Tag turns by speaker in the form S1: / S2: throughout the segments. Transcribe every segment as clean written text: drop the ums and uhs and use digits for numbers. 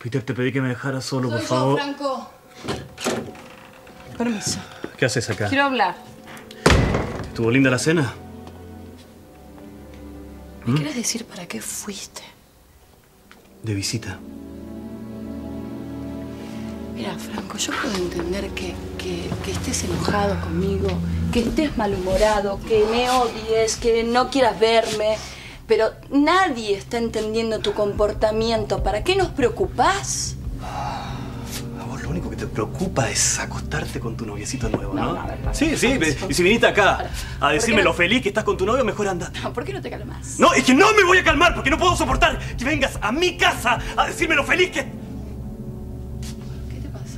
S1: Peter, te pedí que me dejaras solo,
S2: Soy
S1: por favor.
S2: yo, Franco. Permiso.
S1: ¿Qué haces acá?
S2: Quiero hablar.
S1: ¿Estuvo linda la cena?
S2: ¿Me quieres decir para qué fuiste?
S1: De visita.
S2: Mira, Franco, yo puedo entender que estés enojado conmigo, que estés malhumorado, que me odies, que no quieras verme, pero nadie está entendiendo tu comportamiento. ¿Para qué nos preocupás?
S1: A vos lo único que te preocupa es acostarte con tu noviecito nuevo, ¿no?
S2: No, a ver, para.
S1: Sí. Y si viniste acá a decirme lo feliz que estás con tu novio, mejor andate.
S2: No, ¿por qué no te calmas?
S1: No, es que no me voy a calmar porque no puedo soportar que vengas a mi casa a decirme lo feliz que...
S2: ¿Qué te pasa?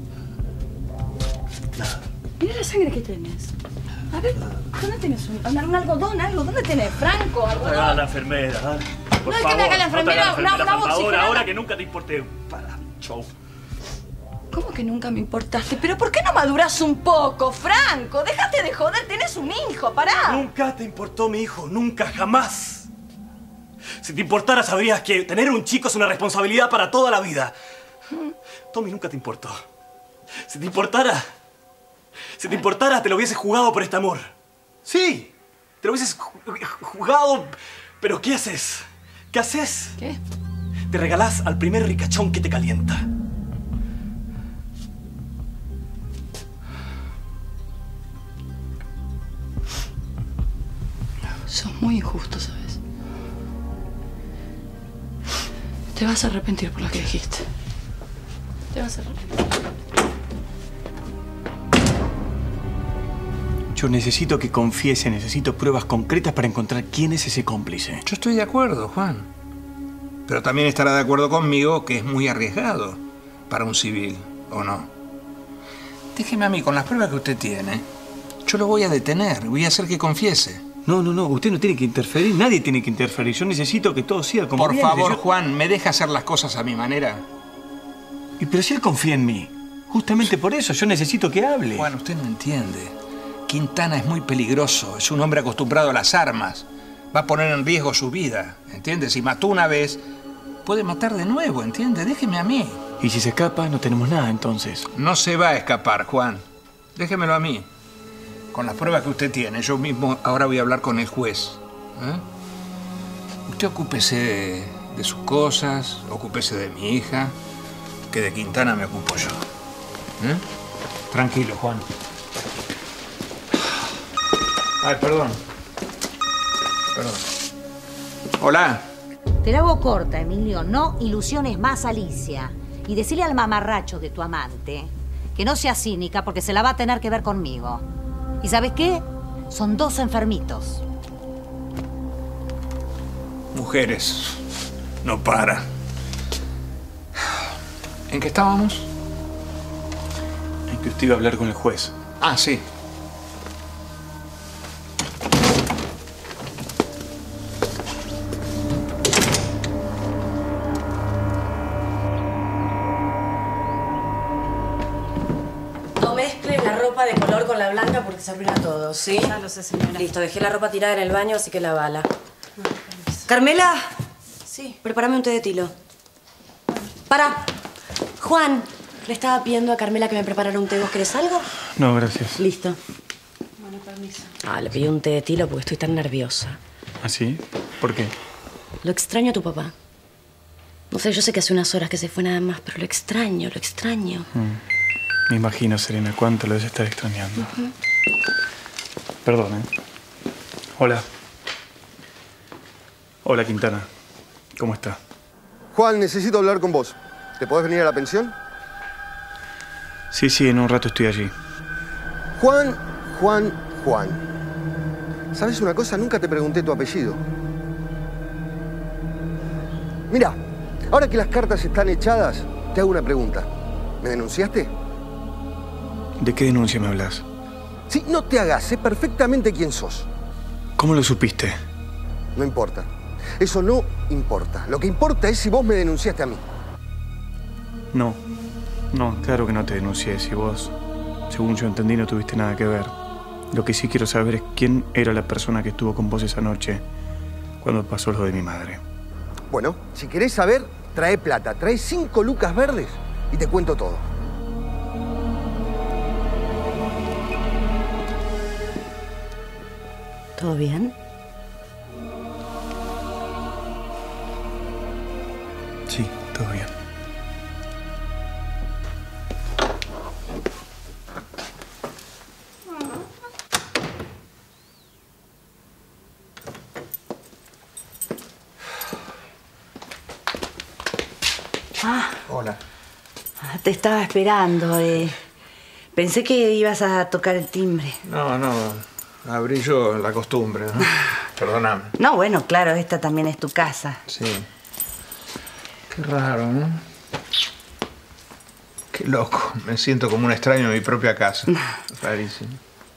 S1: Nada.
S2: Mira la sangre que tenés. A ver, ¿dónde tenés un algodón? ¿Algo? ¿Dónde tenés, Franco? ¿Algodón?
S1: Haga la enfermera, dale. Por
S2: No, es que
S1: favor,
S2: me haga la
S1: no te
S2: enfermera,
S1: hagas la
S2: una
S1: enfermera,
S2: voz,
S1: ahora que nunca te importé. Para, show.
S2: ¿Cómo que nunca me importaste? ¿Pero por qué no madurás un poco, Franco? Déjate de joder, tenés un hijo, pará.
S1: Nunca te importó mi hijo, nunca, jamás. Si te importara, sabrías que tener un chico es una responsabilidad para toda la vida. Tommy nunca te importó. Si te importara, te lo hubieses jugado por este amor. Sí, te lo hubieses jugado. Pero ¿qué haces? ¿Qué haces?
S2: ¿Qué?
S1: Te regalás al primer ricachón que te calienta.
S2: Sos muy injusto, ¿sabes? Te vas a arrepentir por lo que dijiste. Te vas a arrepentir.
S1: Yo necesito que confiese, necesito pruebas concretas para encontrar quién es ese cómplice.
S3: Yo estoy de acuerdo, Juan. Pero también estará de acuerdo conmigo que es muy arriesgado para un civil, ¿o no? Déjeme a mí, con las pruebas que usted tiene, yo lo voy a detener, voy a hacer que confiese.
S1: No, usted no tiene que interferir, nadie tiene que interferir. Yo necesito que todo siga como
S3: Por
S1: viene.
S3: favor, Juan, ¿me deja hacer las cosas a mi manera?
S1: Pero si él confía en mí, justamente por eso yo necesito que hable.
S3: Juan, usted no entiende. Quintana es muy peligroso, es un hombre acostumbrado a las armas. Va a poner en riesgo su vida, ¿entiende? Si mató una vez, puede matar de nuevo, ¿entiende? Déjeme a mí.
S1: Y si se escapa, no tenemos nada entonces.
S3: No se va a escapar, Juan. Déjemelo a mí. Con las pruebas que usted tiene, yo mismo ahora voy a hablar con el juez. Usted ocúpese de sus cosas, ocúpese de mi hija, que de Quintana me ocupo yo. Tranquilo, Juan. Ay, perdón. Hola.
S4: Te la hago corta, Emilio. No ilusiones más a Alicia. Y decirle al mamarracho de tu amante que no sea cínica porque se la va a tener que ver conmigo. ¿Y sabes qué? Son dos enfermitos.
S3: Mujeres. No para. ¿En qué estábamos?
S1: En que usted iba a hablar con el juez.
S3: Ah, sí.
S5: De color con la blanca porque se arruina todo, ¿sí?
S2: Ya lo sé, señora.
S5: Listo, dejé la ropa tirada en el baño, así que lavala. Carmela.
S2: Sí.
S5: Prepárame un té de tilo. Para. Juan, le estaba pidiendo a Carmela que me preparara un té. ¿Vos querés algo?
S1: No, gracias.
S5: Listo.
S2: Bueno, permiso.
S5: Le pedí un té de tilo porque estoy tan nerviosa.
S1: ¿Ah, sí? ¿Por qué?
S5: Lo extraño a tu papá. No sé, yo sé que hace unas horas que se fue nada más, pero lo extraño, lo extraño.
S1: Me imagino, Serena, cuánto lo debes estar extrañando. Perdón, ¿eh? Hola. Hola, Quintana. ¿Cómo está?
S6: Juan, necesito hablar con vos. ¿Te podés venir a la pensión?
S1: Sí, en un rato estoy allí.
S6: Juan. ¿Sabes una cosa? Nunca te pregunté tu apellido. Mira, ahora que las cartas están echadas, te hago una pregunta. ¿Me denunciaste?
S1: ¿De qué denuncia me hablas?
S6: Sí, no te hagas. Sé perfectamente quién sos.
S1: ¿Cómo lo supiste?
S6: No importa. Eso no importa. Lo que importa es si vos me denunciaste a mí.
S1: No, claro que no te denuncié. Si vos, según yo entendí, no tuviste nada que ver. Lo que sí quiero saber es quién era la persona que estuvo con vos esa noche cuando pasó lo de mi madre.
S6: Bueno, si querés saber, trae plata, trae 5 lucas verdes y te cuento todo.
S5: ¿Todo bien?
S1: Sí, todo bien.
S3: Hola.
S2: Te estaba esperando. Pensé que ibas a tocar el timbre.
S3: No, abrí yo la costumbre, ¿no? Perdóname.
S2: No, bueno, claro, esta también es tu casa.
S3: Sí. Qué raro, ¿no? Qué loco. Me siento como un extraño en mi propia casa. Rarísimo.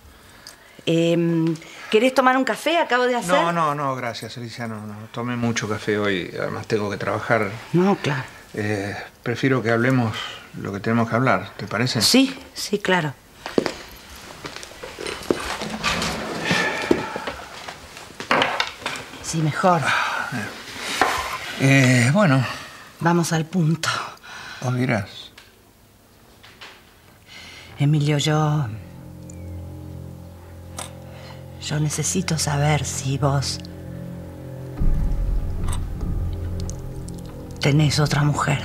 S2: ¿Querés tomar un café? Acabo de hacer.
S3: No, gracias, Alicia. No. Tomé mucho café hoy. Además tengo que trabajar.
S2: No, claro.
S3: Prefiero que hablemos lo que tenemos que hablar, ¿te parece?
S2: Sí, claro. Sí, mejor.
S3: Bueno.
S2: Vamos al punto.
S3: Vos dirás.
S2: Emilio, yo necesito saber si vos tenés otra mujer.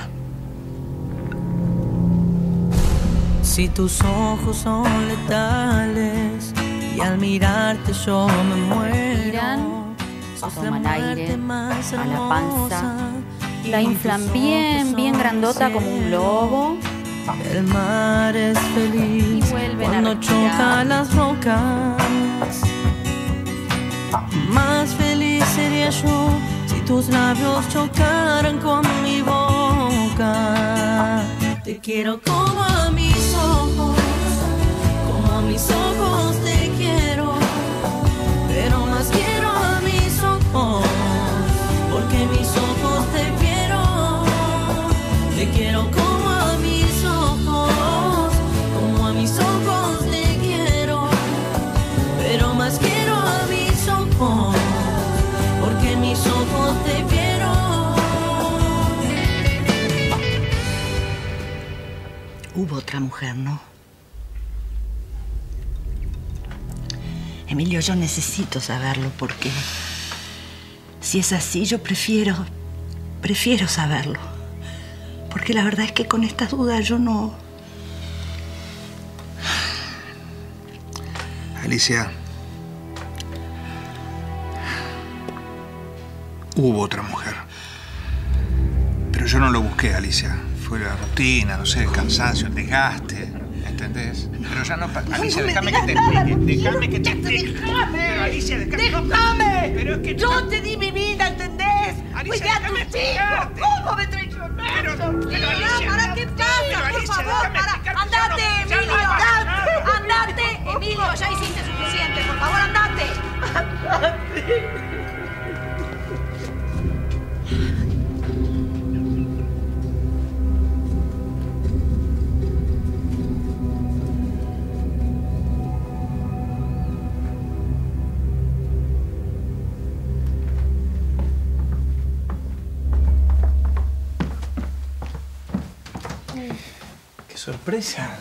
S7: Si tus ojos son letales y al mirarte yo me muero.
S8: Miran, toman aire a la panza, la inflan bien grandota como un globo.
S7: El mar es feliz
S8: Y vuelven
S7: cuando
S8: a respirar.
S7: choca las rocas. Más feliz sería yo si tus labios chocaran con mi boca. Te quiero como a mis ojos, como a mis ojos te quiero, pero más quiero a mis ojos, porque mis ojos te quiero. Te quiero como a mis ojos, como a mis ojos te quiero, pero más quiero a mis ojos, porque mis ojos te quiero.
S2: Hubo otra mujer, ¿no? Emilio, yo necesito saberlo porque si es así, yo prefiero saberlo. Porque la verdad es que con estas dudas yo no...
S3: Alicia. Hubo otra mujer. Pero yo no lo busqué, Alicia. Fue la rutina, no sé, el cansancio, el desgaste. ¿Entendés? Pero ya no... Alicia, déjame que te explique. Déjame que te explique. Pero Alicia, déjame. Pero es que...
S2: Yo te di mi vida, ¿entendés?
S3: Alicia, déjame explicarte.
S2: ¿Cómo me traicionaste?
S3: Pero Alicia...
S2: ¿Para qué pasa? Por favor, andate, Emilio, andate, Emilio, ya hiciste suficiente, por favor, andate.
S1: ¡Qué sorpresa!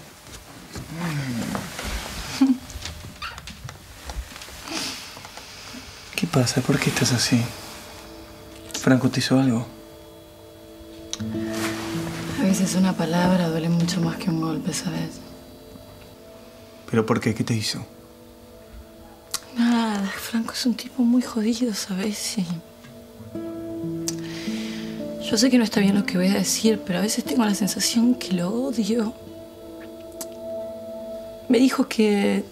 S1: ¿Qué pasa? ¿Por qué estás así? ¿Franco te hizo algo?
S9: A veces una palabra duele mucho más que un golpe, ¿sabes?
S1: ¿Pero por qué? ¿Qué te hizo?
S9: Nada, Franco es un tipo muy jodido, ¿sabes? Sí. Yo sé que no está bien lo que voy a decir, pero a veces tengo la sensación que lo odio. Me dijo que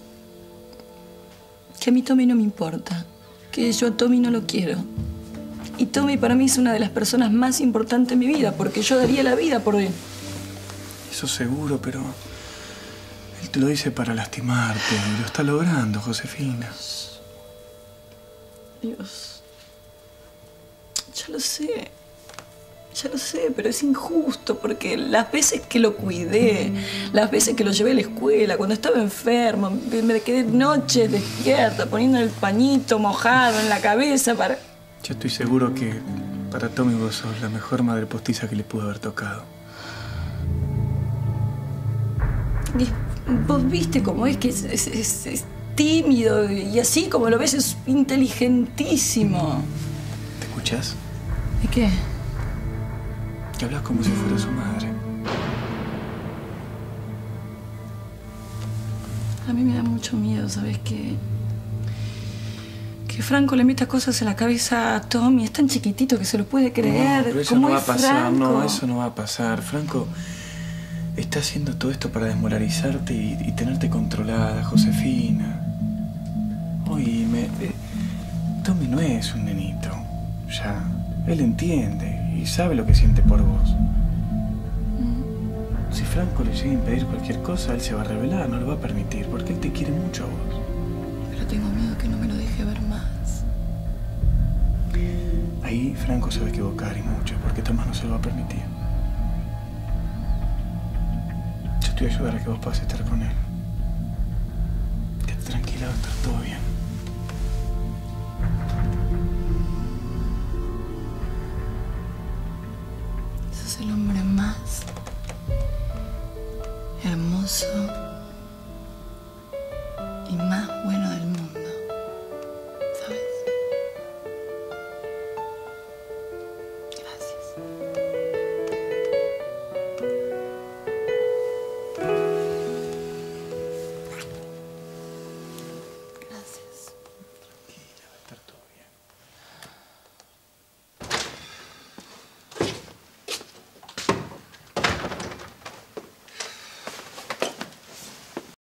S9: a mí Tommy no me importa, que yo a Tommy no lo quiero. Y Tommy para mí es una de las personas más importantes en mi vida, porque yo daría la vida por él.
S1: Eso seguro, pero... él te lo dice para lastimarte y lo está logrando, Josefina.
S9: Dios. Ya lo sé. Ya lo sé, pero es injusto porque las veces que lo cuidé, las veces que lo llevé a la escuela, cuando estaba enfermo, me quedé noches despierta poniendo el pañito mojado en la cabeza para...
S1: Yo estoy seguro que
S3: Para Tommy vos sos la mejor madre postiza que le pudo haber tocado.
S9: Y vos viste cómo es que es tímido y así como lo ves es inteligentísimo.
S3: ¿Te escuchás?
S9: ¿Y qué?
S3: Que hablas como si fuera su madre.
S9: A mí me da mucho miedo, ¿sabes qué? Que Franco le meta cosas en la cabeza a Tommy. Es tan chiquitito que se lo puede creer.
S3: No, pero eso
S9: ¿Cómo
S3: no va
S9: es
S3: a pasar.
S9: Franco?
S3: No, eso no va a pasar. Franco está haciendo todo esto para desmoralizarte y tenerte controlada, Josefina. Oíme, Tommy no es un nenito. Ya, él entiende y sabe lo que siente por vos. Si Franco le llega a impedir cualquier cosa, él se va a rebelar, no lo va a permitir, porque él te quiere mucho a vos.
S9: Pero tengo miedo que no me lo deje ver más.
S3: Ahí Franco se va a equivocar y mucho, porque Tomás no se lo va a permitir. Yo te voy a ayudar a que vos puedas estar con él. Quédate tranquila, va a estar todo bien.
S9: Sos el hombre más hermoso y más bueno del